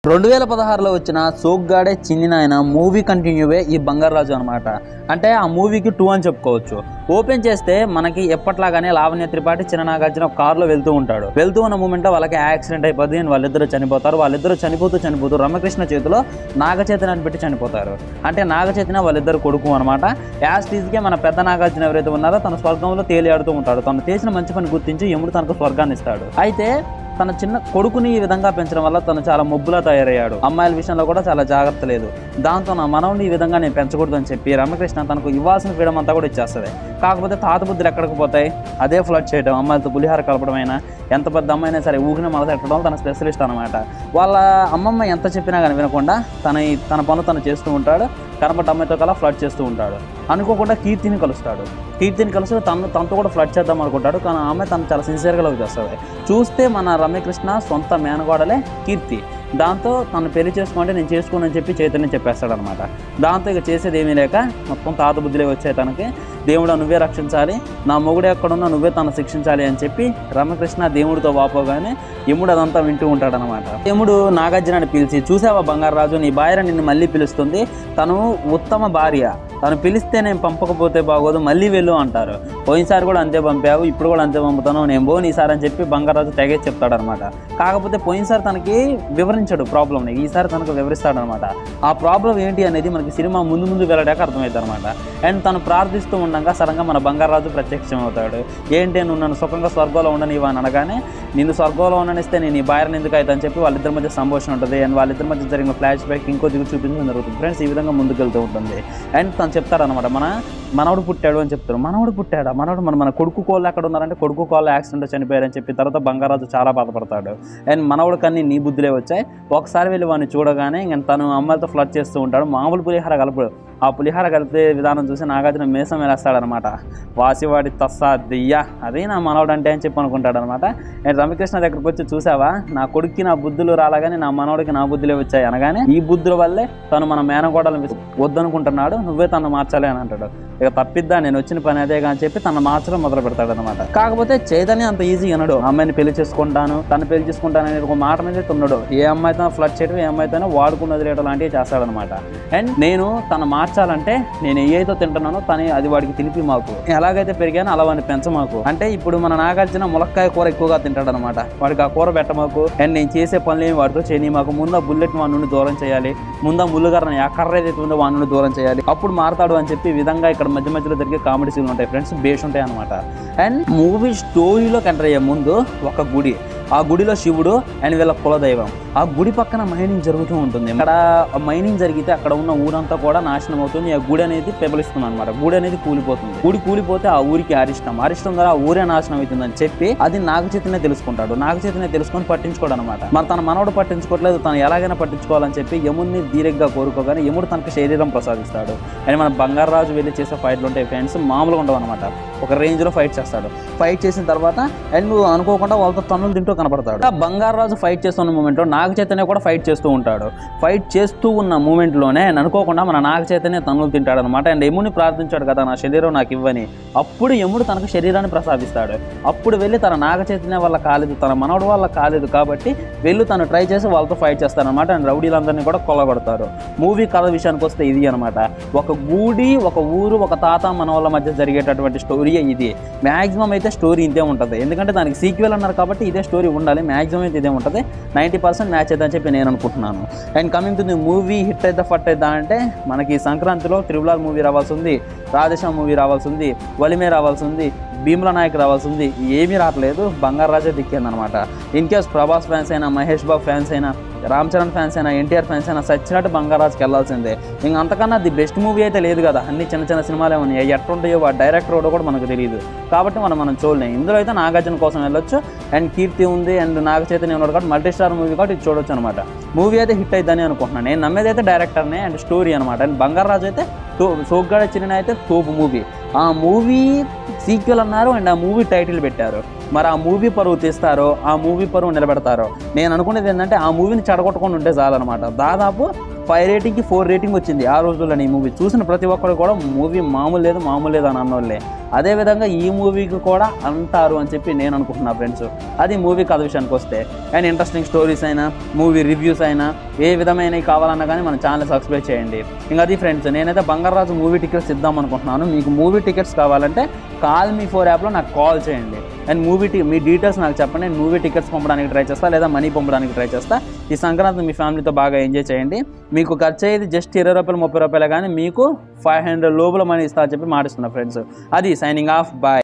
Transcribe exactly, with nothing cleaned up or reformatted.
రెండు వేల పదహారులో వచ్చిన సోగ్గాడే చిన్ని నాయన మూవీ కంటిన్యూవే ఈ బంగారాజు అనమాట. అంటే ఆ మూవీకి టూ అని చెప్పుకోవచ్చు. ఓపెన్ చేస్తే మనకి ఎప్పట్లాగానే లావణ్య త్రిపాఠి చిన్న నాగార్జున కారులో వెళ్తూ ఉంటాడు. వెళ్తూ ఉన్న మూమెంట్లో వాళ్ళకి యాక్సిడెంట్ అయిపోతుంది. వాళ్ళిద్దరూ చనిపోతారు. వాళ్ళిద్దరూ చనిపోతూ చనిపోతూ రమకృష్ణ చేతిలో నాగచైతన్యాన్ని పెట్టి చనిపోతారు. అంటే నాగచైతన్య వాళ్ళిద్దరు కొడుకు అనమాట. యాజ్ టీజ్కే మన పెద్ద నాగార్జున ఎవరైతే ఉన్నారో తన స్వర్గంలో తేలియాడుతూ ఉంటాడు. తను చేసిన మంచి పని గుర్తించి యముడు తనకు స్వర్గాన్ని ఇస్తాడు. అయితే తన చిన్న కొడుకుని ఈ విధంగా పెంచడం వల్ల తను చాలా మొబ్బులా తయారయ్యాడు. అమ్మాయిల విషయంలో కూడా చాలా జాగ్రత్త లేదు. దాంతో నా మనవుని ఈ విధంగా నేను పెంచకూడదు అని చెప్పి రమకృష్ణ తనకు ఇవ్వాల్సిన ఫ్రీడమ్ అంతా కూడా ఇచ్చేస్తుంది. కాకపోతే తాత బుద్ధులు ఎక్కడికి పోతాయి, అదే ఫ్లడ్ చేయడం, అమ్మాయిలతో పులిహార కలపడమైనా, ఎంత పెద్ద అమ్మాయినా సరే ఊహిన మొదలెట్టడం తన స్పెషలిస్ట్ అనమాట. వాళ్ళ అమ్మమ్మ ఎంత చెప్పినా కానీ వినకుండా తన తన పనులు తను చేస్తూ ఉంటాడు. కనబడ్డ అమ్మాయితో కలా ఫ్లడ్ చేస్తూ ఉంటాడు. అనుకోకుండా కీర్తిని కలుస్తాడు. కీర్తిని కలిసి తను తనతో కూడా ఫ్లడ్ చేద్దాం అనుకుంటాడు. కానీ ఆమె తను చాలా సిన్సియర్గా లవ్ చేస్తుంది. చూస్తే మన రమ్యకృష్ణ సొంత మేనగోడలే కీర్తి. దాంతో తను పెళ్లి చేసుకుంటే నేను చేసుకోనని చెప్పి చైతన్యం చెప్పేస్తాడనమాట. దాంతో ఇక చేసేది ఏమీ లేక మొత్తం తాత బుద్ధిలే వచ్చాయి తనకి. దేవుడు నువ్వే రక్షించాలి, నా మొగుడు ఎక్కడున్నా నువ్వే తను శిక్షించాలి అని చెప్పి రమకృష్ణ దేవుడితో వాపోగానే యముడు అదంతా వింటూ ఉంటాడనమాట. యముడు నాగార్జునాన్ని పిలిచి, చూసావా బంగారాజు, నీ భార్య నిన్ను మళ్ళీ పిలుస్తుంది, తను ఉత్తమ భార్య, తను పిలిస్తే నేను పంపకపోతే బాగోదు, మళ్ళీ వెళ్ళు అంటారు. పోయినసారి కూడా అంతే పంపావు, ఇప్పుడు కూడా అంతే పంపుతాను, నేను పోను ఈసారి అని చెప్పి బంగారాజు తెగే చెప్తాడనమాట. కాకపోతే పోయినసారి తనకి వివరించాడు ప్రాబ్లమ్ని, ఈసారి తనకు వివరిస్తాడనమాట. ఆ ప్రాబ్లం ఏంటి అనేది మనకి సినిమా ముందు ముందు వెళ్ళడాక అర్థమవుతుంది అనమాట. అండ్ తను ప్రార్థిస్తూ ఉండగా సడన్గా మన బంగారాజు ప్రత్యక్షం అవుతాడు. ఏంటి నువ్వు నన్ను సుఖంగా స్వర్గంలో ఉండనివా అని అనగానే, నిన్ను స్వర్గంలో ఉండనిస్తే నేను ఈ భార్యను ఎందుకు అవుతా అని చెప్పి వాళ్ళిద్దరి మధ్య సంభాషణ ఉంటుంది. అండ్ వాళ్ళిద్దరి మధ్య జరిగిన ఫ్లాష్ బ్యాక్ ఇంకో దిగు చూపించడం జరుగుతుంది. ఫ్రెండ్స్ ఈ విధంగా ముందుకెళ్తూ ఉంటుంది. అండ్ తను చెప్తాడనమాట, మన మనవడు పుట్టాడు అని చెప్తారు. మనవడు పుట్టాడా, మనవడు మన మన కొడుకు కోళ్ళు ఎక్కడ ఉన్నారంటే కొడుకు కోళ్ళు యాక్సిడెంట్ చనిపోయారని చెప్పి తర్వాత బంగారాజు చాలా బాధపడతాడు. అండ్ మనవడు కన్నీ నీ బుద్ధులే వచ్చాయి, ఒకసారి వెళ్ళి వాడిని చూడగానే ఇంక తను అమ్మాయితో ఫ్లడ్ చేస్తూ ఉంటాడు. మామూలు పులిహార కలపడు. ఆ పులిహార కలిపే విధానం చూసి నాగార్జున మేసం వేస్తాడనమాట. వాసివాడి తస్సా దెయ్యా, అదే నా మనవడు అంటే అని చెప్పి అనుకుంటాడు అనమాట. అండ్ రమకృష్ణ దగ్గరికి వచ్చి, చూసావా నా కొడుక్కి నా బుద్ధులు రాలాగానే నా మనవడికి నా బుద్ధులే వచ్చాయి అనగానే, ఈ బుద్ధుల వల్లే తను మన మేనగోడలు వద్దనుకుంటున్నాడు, నువ్వే తను మార్చాలి అని అంటాడు. ఇక తప్పిద్దా, నేను వచ్చిన పని అదే అని చెప్పి తను మార్చడం మొదలు పెడతాడు అనమాట. కాకపోతే చైతన్య అంత ఈజీ అనడు. అమ్మాయిని పెళ్లి చేసుకుంటాను, తను పెళ్లి చేసుకుంటాను అనే ఒక మాట మీద ఉన్నాడు. ఏ అమ్మాయితో ఫ్లడ్ చేయడం, ఏ అమ్మాయితోనే వాడుకుని వదిలేయడం లాంటివి చేస్తాడనమాట. అండ్ నేను తన మార్చాలంటే నేను ఏదైతే తింటున్నానో తను అది వాడికి తినిపి మాకు, ఎలాగైతే పెరిగానో అలా వాడిని పెంచమాకు అంటే, ఇప్పుడు మన నాగార్జున ములక్కాయ కూర ఎక్కువగా తింటాడు అనమాట. వాడికి ఆ కూర పెట్టమాకు. అండ్ నేను చేసే పనులు ఏమి వాడితో చేయని మాకు, ముందు బుల్లెట్ వాడి నుండి దూరం చేయాలి, ముందు ముళ్ళుగారని ఆ కర్ర ఏదైతే ఉందో వాడి నుండి దూరం చేయాలి, అప్పుడు మారతాడు అని చెప్పి విధంగా ఇక్కడ మధ్య మధ్యలో జరిగే కామెడీ సీన్లు ఉంటాయి ఫ్రెండ్స్, బేస్ ఉంటాయి అనమాట. అండ్ మూవీ స్టోరీలోకి ఎంటర్ అయ్యే ముందు ఒక గుడి, ఆ గుడిలో శివుడు అండ్ వీళ్ళ కులదైవం, ఆ గుడి పక్కన మైనింగ్ జరుగుతూ ఉంటుంది. అక్కడ మైనింగ్ జరిగితే అక్కడ ఉన్న ఊరంతా కూడా నాశనం అవుతుంది. ఆ గుడి అనేది పెబలిస్తుంది అనమాట. గుడి అనేది కూలిపోతుంది. గుడి కూలిపోతే ఆ ఊరికి అరిష్టం, అరిష్టం ద్వారా ఆ ఊరే నాశనం అవుతుందని చెప్పి అది నాగచైతన్య తెలుసుకుంటాడు. నాగచైతన్య తెలుసుకొని పట్టించుకోడు అనమాట. మరి తన మనవడు పట్టించుకోవట్లేదు, తను ఎలాగైనా పట్టించుకోవాలని చెప్పి యముడిని దీర్ఘంగా కోరుకోగానే యముడు తనకు శరీరం ప్రసాదిస్తాడు. అండ్ మన బంగారాజు వెళ్ళి చేసే ఫైట్లు ఉంటాయి ఫ్రెండ్స్, మామూలుగా ఉండవు అనమాట. ఒక రేంజ్ లో ఫైట్ చేస్తాడు. ఫైట్ చేసిన తర్వాత అండ్ నువ్వు అనుకోకుండా వాళ్ళతో తన్నులు తింటూ కనపడతాడు. ఆ బంగారాజు ఫైట్ చేస్తున్న మూమెంట్ లో నాగ చైతన్య కూడా ఫైట్ చేస్తూ ఉంటాడు. ఫైట్ చేస్తూ ఉన్న మూమెంట్ లోనే అనుకోకుండా మన నాగ చైతన్య తన్నులు తింటాడు అనమాట. అండ్ యముడిని ప్రార్థించాడు కదా, నా శరీరం నాకు ఇవ్వని. అప్పుడు యముడు తనకు శరీరాన్ని ప్రసాదిస్తాడు. అప్పుడు వెళ్ళి తన నాగ చైతన్య వల్ల కాలేదు, తన మనవడు వల్ల కాలేదు కాబట్టి వెళ్ళి తను ట్రై చేసి వాళ్ళతో ఫైట్ చేస్తాడు అనమాట. అండ్ రౌడీలందరినీ కూడా కొల్లగొడతారు. మూవీ కథ విషయానికి వస్తే ఇది అనమాట. ఒక గుడి, ఒక ఊరు, ఒక తాత మనవల మధ్య జరిగేటటువంటి స్టోరీ ఇది. మ్యాక్సిమం అయితే స్టోరీ ఇంతే ఉంటుంది, ఎందుకంటే దానికి సీక్వెల్ అన్నారు కాబట్టి ఇదే స్టోరీ ఉండాలి. మ్యాక్సిమం అయితే ఇదే ఉంటుంది. నైంటీ పర్సెంట్ మ్యాచ్ అయితే అని చెప్పి నేను అనుకుంటున్నాను. And coming to the movie, hit అయితే ఫట్ అయిద్దా అంటే మనకి సంక్రాంతిలో త్రిబుల్ మూవీ రావాల్సి ఉంది, రాధేశ్యామ్ మూవీ రావాల్సి ఉంది, వలిమే రావాల్సి ఉంది, భీమ్లా నాయక్ రావాల్సి ఉంది. ఏమీ రావట్లేదు, బంగారాజే దిక్కిందనమాట. ఇన్ కేస్ ప్రభాస్ ఫ్యాన్స్ అయినా, మహేష్ బాబు ఫ్యాన్స్ అయినా, రామ్ చరణ్ ఫ్యాన్స్ అయినా, ఎన్టీఆర్ ఫ్యాన్స్ అయినా సచ్చినట్టు బంగారాజుకి వెళ్ళాల్సిందే. ఇంక అంతకన్నా ది బెస్ట్ మూవీ అయితే లేదు కదా. అన్ని చిన్న చిన్న సినిమాలే ఉన్నాయి, ఎట్లుంటాయో ఆ డైరెక్టర్ కూడా మనకు తెలియదు కాబట్టి మనం మనం చూడలేం. ఇందులో అయితే నాగార్జున కోసం వెళ్ళొచ్చు. అండ్ కీర్తి ఉంది అండ్ నాగ చైతన్య ఉన్నాడు కాబట్టి మల్టీ స్టార్ మూవీ కాబట్టి ఇది చూడొచ్చు అనమాట. మూవీ అయితే హిట్ అయిద్దని అనుకుంటున్నాను. నేను నమ్మేది అయితే డైరెక్టర్నే అండ్ స్టోరీ అనమాట. అండ్ బంగారాజు అయితే తో సోగ్గాడే చిన్న అయితే తోపు మూవీ. ఆ మూవీ సీక్వెల్ అన్నారు అండ్ ఆ మూవీ టైటిల్ పెట్టారు. మరి ఆ మూవీ పరువు తీస్తారో, ఆ మూవీ పరువు నిలబెడతారో. నేను అనుకునేది ఏంటంటే ఆ మూవీని చెడగొట్టకుండా ఉంటే చాలన్నమాట. దాదాపు ఫైవ్ రేటింగ్కి ఫోర్ రేటింగ్ వచ్చింది ఆ రోజుల్లోనే. ఈ మూవీ చూసిన ప్రతి ఒక్కరు కూడా మూవీ మామూలు లేదు మామూలు లేదు అని అన్నోళ్ళే. అదేవిధంగా ఈ మూవీకి కూడా అంటారు అని చెప్పి నేను అనుకుంటున్నా ఫ్రెండ్స్. అది మూవీ కథ విషయానికి వస్తే, అండ్ ఇంట్రెస్టింగ్ స్టోరీస్ అయినా మూవీ రివ్యూస్ అయినా ఏ విధమైనవి కావాలన్నా కానీ మన ఛానల్ సబ్స్క్రైబ్ చేయండి. ఇంకా అది ఫ్రెండ్స్, నేనైతే బంగారాజు మూవీ టికెట్స్ ఇద్దాం అనుకుంటున్నాను. మీకు మూవీ టికెట్స్ కావాలంటే కాల్ మీ ఫోర్ యాప్లో నాకు కాల్ చేయండి. And movie time details నాకు చెప్పండి. నేను మూవీ టికెట్స్ పంపడానికి ట్రై చేస్తా, లేదా మనీ పంపడానికి ట్రై చేస్తా. ఈ సంక్రాంతి మీ ఫ్యామిలీతో బాగా ఎంజాయ్ చేయండి. మీకు ఖర్చు అయ్యేది జస్ట్ ఇరవై రూపాయలు ముప్పై రూపాయలు, కానీ మీకు ఫైవ్ హండ్రెడ్ లోపల మనీ ఇస్తా అని చెప్పి మాటిస్తున్నా ఫ్రెండ్స్. అది సైనింగ్ ఆఫ్, బాయ్.